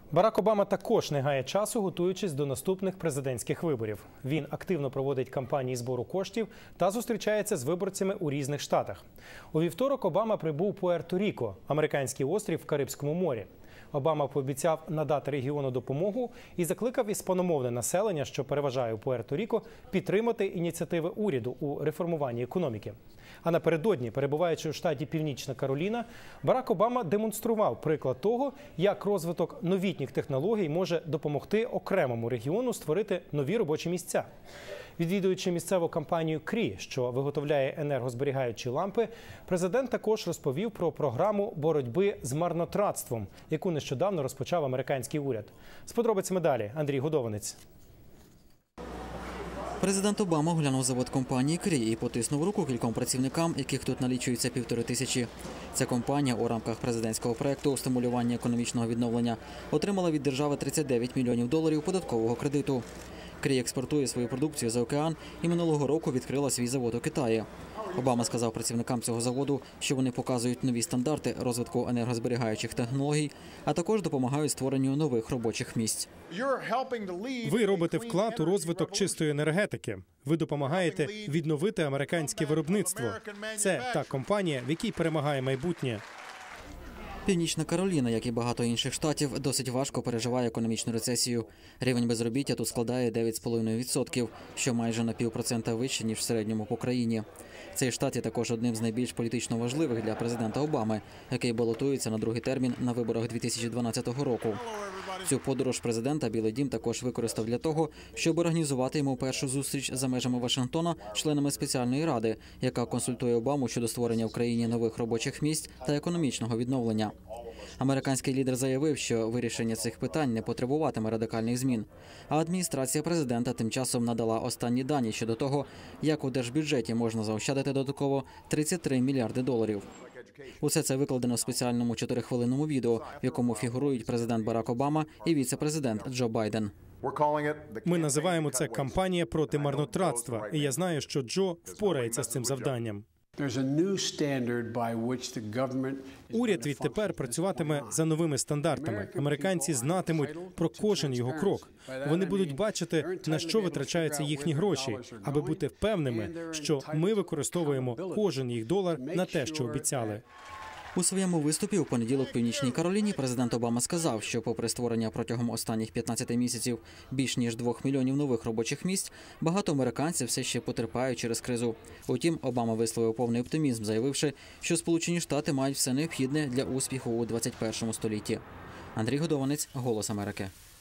Барак Обама також не гає часу, готуючись до наступних президентських виборів. Він активно проводить кампанії збору коштів та зустрічається з виборцями у різних штатах. У вівторок Обама прибув у Пуерто-Ріко, американський острів в Карибському морі. Обама пообіцяв надати регіону допомогу і закликав іспаномовне населення, що переважає у Пуерто-Ріко, підтримати ініціативи уряду у реформуванні економіки. А напередодні, перебуваючи у штаті Північна Кароліна, Барак Обама демонстрував приклад того, як розвиток новітніх технологій може допомогти окремому регіону створити нові робочі місця. Відвідуючи місцеву компанію Крі, що виготовляє енергозберігаючі лампи, президент також розповів про програму боротьби з марнотратством, яку нещодавно розпочав американський уряд. З подробицями далі Андрій Годованець. Президент Обама оглянув завод компанії «Крі» і потиснув руку кільком працівникам, яких тут налічується 1500. Ця компанія у рамках президентського проєкту стимулювання економічного відновлення отримала від держави $39 мільйонів податкового кредиту. «Крі» експортує свою продукцію за океан і минулого року відкрила свій завод у Китаї. Обама сказав працівникам цього заводу, що вони показують нові стандарти розвитку енергозберігаючих технологій, а також допомагають створенню нових робочих місць. Ви робите вклад у розвиток чистої енергетики. Ви допомагаєте відновити американське виробництво. Це та компанія, в якій перемагає майбутнє. Північна Кароліна, як і багато інших штатів, досить важко переживає економічну рецесію. Рівень безробіття тут складає 9,5%, що майже на 0,5% вище, ніж в середньому по країні. Цей штат є також одним з найбільш політично важливих для президента Обами, який балотується на другий термін на виборах 2012 року. Цю подорож президента Білий дім також використав для того, щоб організувати йому першу зустріч за межами Вашингтона членами спеціальної ради, яка консультує Обаму щодо створення в країні нових робочих місць та економічного відновлення. Американський лідер заявив, що вирішення цих питань не потребуватиме радикальних змін. А адміністрація президента тим часом надала останні дані щодо того, як у держбюджеті можна заощадити додатково $33 мільярди. Усе це викладено в спеціальному 4-хвилинному відео, в якому фігурують президент Барак Обама і віце-президент Джо Байден. Ми називаємо це «кампанія проти марнотратства», і я знаю, що Джо впорається з цим завданням. Уряд відтепер працюватиме за новими стандартами. Американці знатимуть про кожен його крок. Вони будуть бачити, на що витрачаються їхні гроші, аби бути впевненими, що ми використовуємо кожен їх долар на те, що обіцяли. У своєму виступі у понеділок в Північній Кароліні президент Обама сказав, що попри створення протягом останніх 15 місяців більш ніж 2 мільйонів нових робочих місць, багато американців все ще потерпають через кризу. Утім, Обама висловив повний оптимізм, заявивши, що Сполучені Штати мають все необхідне для успіху у 21 столітті. Андрій Годованець, «Голос Америки».